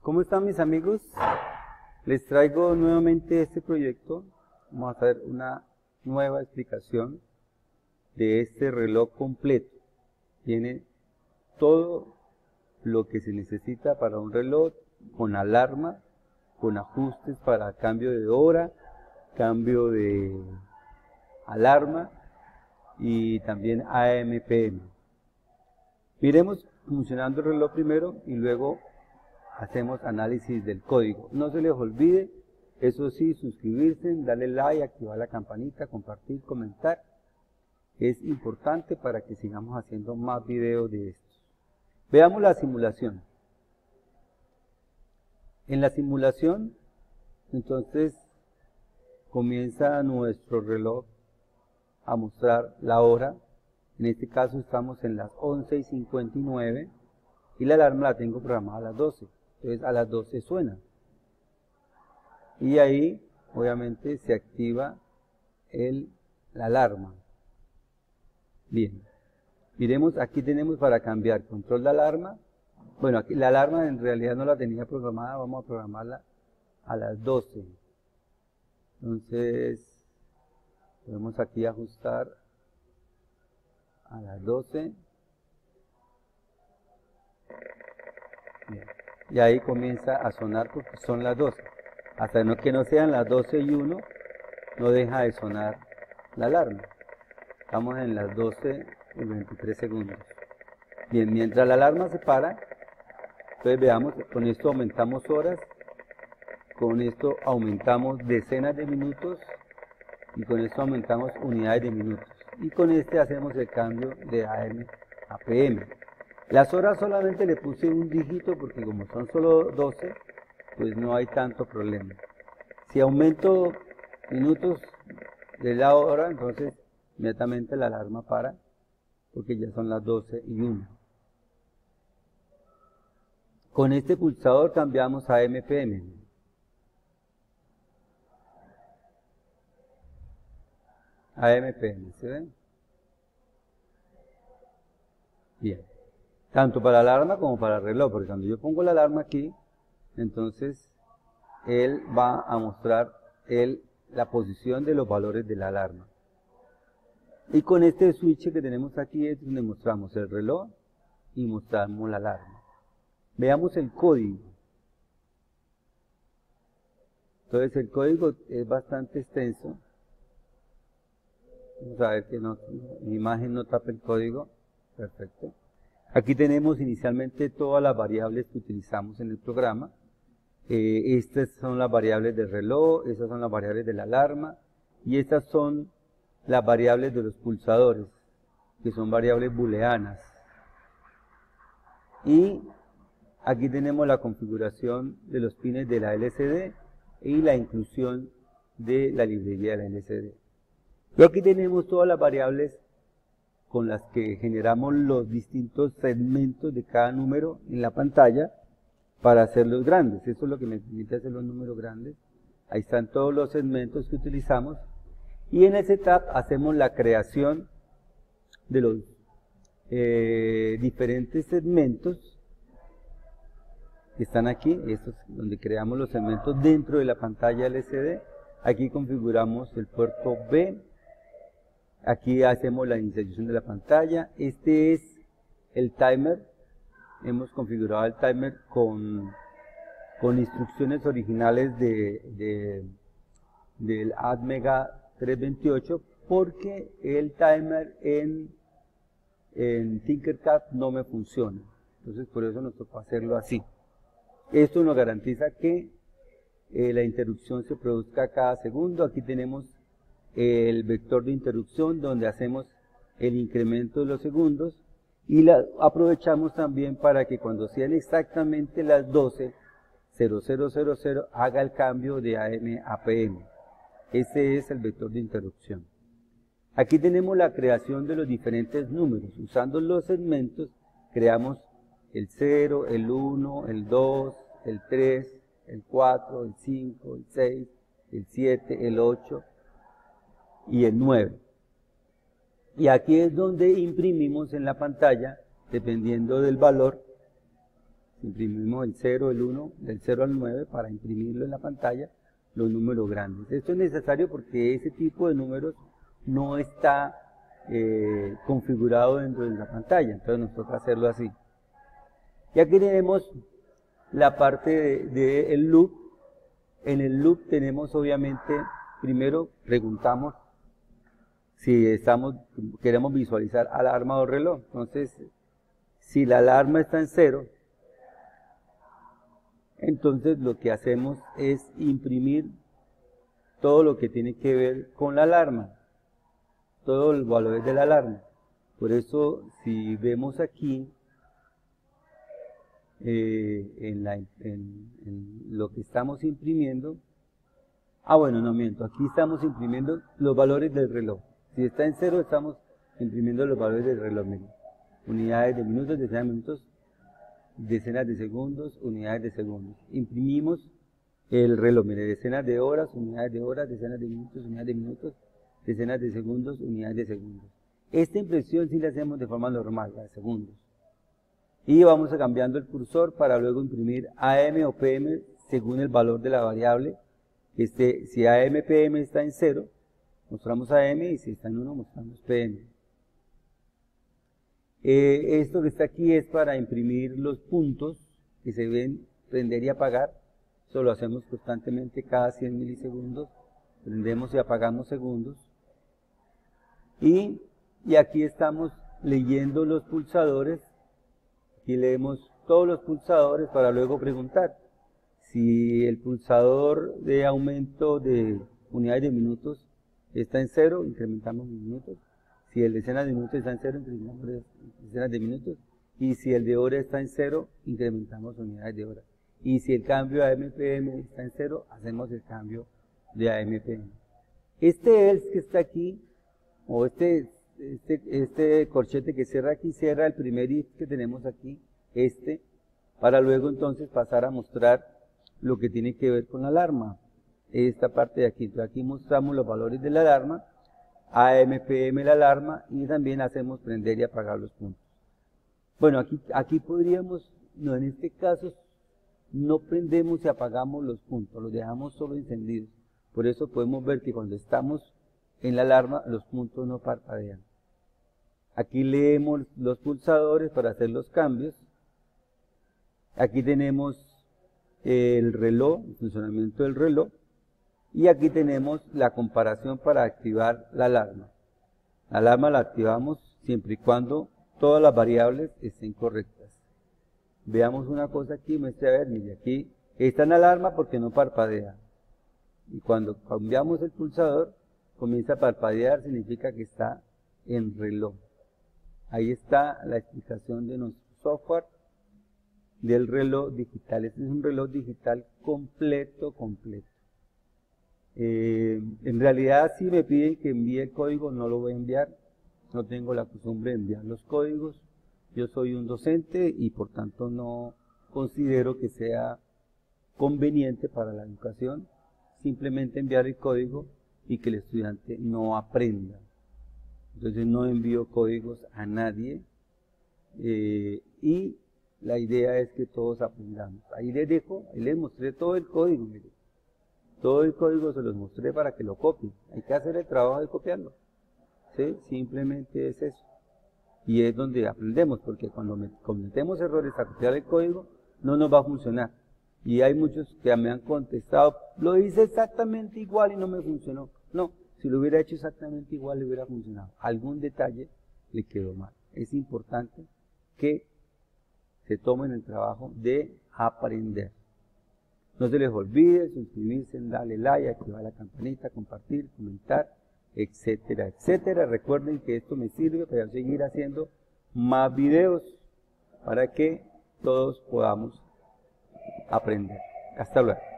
¿Cómo están mis amigos? Les traigo nuevamente este proyecto. Vamos a hacer una nueva explicación de este reloj completo. Tiene todo lo que se necesita para un reloj, con alarma, con ajustes para cambio de hora, cambio de alarma y también AM/PM. Miremos funcionando el reloj primero y luego hacemos análisis del código. No se les olvide, eso sí, suscribirse, darle like, activar la campanita, compartir, comentar. Es importante para que sigamos haciendo más videos de estos. Veamos la simulación. En la simulación, entonces, comienza nuestro reloj a mostrar la hora. En este caso estamos en las 11:59 y la alarma la tengo programada a las 12. Entonces a las 12 suena. Y ahí, obviamente, se activa la alarma. Bien. Miremos, aquí tenemos para cambiar control de alarma. Bueno, aquí la alarma en realidad no la tenía programada, vamos a programarla a las 12. Entonces, podemos aquí ajustar a las 12. Bien. Y ahí comienza a sonar porque son las 12. Hasta que no sean las 12:01, no deja de sonar la alarma. Estamos en las 12:23 segundos. Bien, mientras la alarma se para, entonces veamos, con esto aumentamos horas, con esto aumentamos decenas de minutos y con esto aumentamos unidades de minutos. Y con este hacemos el cambio de AM a PM. Las horas solamente le puse un dígito porque como son solo 12, pues no hay tanto problema. Si aumento minutos de la hora, entonces inmediatamente la alarma para, porque ya son las 12:01. Con este pulsador cambiamos a AM/PM. AM/PM, ¿se ven? Bien. Tanto para la alarma como para el reloj, porque cuando yo pongo la alarma aquí, entonces él va a mostrar la posición de los valores de la alarma. Y con este switch que tenemos aquí es donde mostramos el reloj y mostramos la alarma. Veamos el código. Entonces el código es bastante extenso. Vamos a ver que mi imagen no tape el código. Perfecto. Aquí tenemos inicialmente todas las variables que utilizamos en el programa. Estas son las variables del reloj, estas son las variables de la alarma y estas son las variables de los pulsadores, que son variables booleanas. Y aquí tenemos la configuración de los pines de la LCD y la inclusión de la librería de la LCD. Pero aquí tenemos todas las variables con las que generamos los distintos segmentos de cada número en la pantalla para hacerlos grandes. Eso es lo que me permite hacer los números grandes. Ahí están todos los segmentos que utilizamos. Y en el setup hacemos la creación de los diferentes segmentos que están aquí. Estos es donde creamos los segmentos dentro de la pantalla LCD. Aquí configuramos el puerto B. Aquí hacemos la inicialización de la pantalla. Este es el timer. Hemos configurado el timer con instrucciones originales del ATmega 328 porque el timer en Tinkercad no me funciona. Entonces por eso nos tocó hacerlo así. Esto nos garantiza que la interrupción se produzca cada segundo. Aquí tenemos el vector de interrupción donde hacemos el incremento de los segundos y aprovechamos también para que cuando sean exactamente las 12:00 haga el cambio de AM a PM. Ese es el vector de interrupción. Aquí tenemos la creación de los diferentes números. Usando los segmentos creamos el 0, el 1, el 2, el 3, el 4, el 5, el 6, el 7, el 8 y el 9. Y aquí es donde imprimimos en la pantalla, dependiendo del valor, Imprimimos el 0, el 1, del 0 al 9 para imprimirlo en la pantalla, los números grandes. Esto es necesario porque ese tipo de números no está configurado dentro de la pantalla, entonces nos toca hacerlo así. Y aquí tenemos la parte del loop. En el loop tenemos obviamente, primero preguntamos si queremos visualizar alarma o reloj. Entonces, si la alarma está en 0, entonces lo que hacemos es imprimir todo lo que tiene que ver con la alarma, todos los valores de la alarma. Por eso, si vemos aquí, en lo que estamos imprimiendo, bueno, no miento, aquí estamos imprimiendo los valores del reloj. Si está en 0, estamos imprimiendo los valores del reloj. Unidades de minutos, decenas de minutos, decenas de segundos, unidades de segundos. Imprimimos el reloj, mire, decenas de horas, decenas de minutos, unidades de minutos, decenas de segundos, unidades de segundos. Esta impresión sí la hacemos de forma normal, la de segundos. Y vamos cambiando el cursor para luego imprimir AM o PM según el valor de la variable. Si AM, PM está en 0, mostramos AM, y si está en 1, mostramos PM. Esto que está aquí es para imprimir los puntos que se ven prender y apagar. Eso lo hacemos constantemente cada 100 milisegundos. Prendemos y apagamos segundos. Y aquí estamos leyendo los pulsadores. Aquí leemos todos los pulsadores para luego preguntar. Si el pulsador de aumento de unidades de minutos está en 0, incrementamos minutos. Si el de decenas de minutos está en 0, incrementamos decenas de minutos. Y si el de hora está en 0, incrementamos unidades de hora. Y si el cambio a AM/PM está en 0, hacemos el cambio de AM/PM. Este else que está aquí, o este corchete que cierra aquí, cierra el primer if que tenemos aquí, para luego entonces pasar a mostrar lo que tiene que ver con la alarma. Esta parte de aquí. Entonces aquí mostramos los valores de la alarma, AM/PM la alarma, y también hacemos prender y apagar los puntos. Bueno, aquí podríamos, no, en este caso no prendemos y apagamos los puntos, los dejamos solo encendidos. Por eso podemos ver que cuando estamos en la alarma, los puntos no parpadean. Aquí leemos los pulsadores para hacer los cambios. Aquí tenemos el reloj, el funcionamiento del reloj. Y aquí tenemos la comparación para activar la alarma. La alarma la activamos siempre y cuando todas las variables estén correctas. Veamos una cosa aquí, muestre a ver, mire, aquí está en alarma porque no parpadea. Y cuando cambiamos el pulsador, comienza a parpadear, significa que está en reloj. Ahí está la explicación de nuestro software del reloj digital. Este es un reloj digital completo. En realidad, si me piden que envíe el código, no lo voy a enviar. No tengo la costumbre de enviar los códigos. Yo soy un docente y por tanto no considero que sea conveniente para la educación simplemente enviar el código y que el estudiante no aprenda. Entonces no envío códigos a nadie y la idea es que todos aprendamos. Ahí les dejo, ahí les mostré todo el código, miren. Todo el código se los mostré para que lo copien. Hay que hacer el trabajo de copiarlo. ¿Sí? Simplemente es eso. Y es donde aprendemos, porque cuando cometemos errores a copiar el código, no nos va a funcionar. Y hay muchos que me han contestado, lo hice exactamente igual y no me funcionó. No, si lo hubiera hecho exactamente igual le hubiera funcionado. Algún detalle le quedó mal. Es importante que se tomen el trabajo de aprender. No se les olvide suscribirse, darle like, activar la campanita, compartir, comentar, etcétera, etcétera. Recuerden que esto me sirve para seguir haciendo más videos para que todos podamos aprender. Hasta luego.